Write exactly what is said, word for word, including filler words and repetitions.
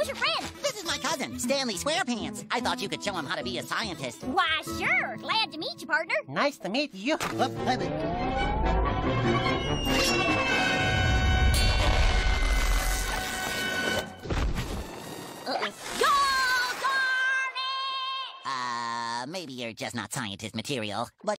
your friend? This is my cousin, Stanley SquarePants. I thought you could show him how to be a scientist. Why, sure. Glad to meet you, partner. Nice to meet you. Whoop, whoop. Uh-oh. Go, Garvey! Uh, maybe you're just not scientist material, but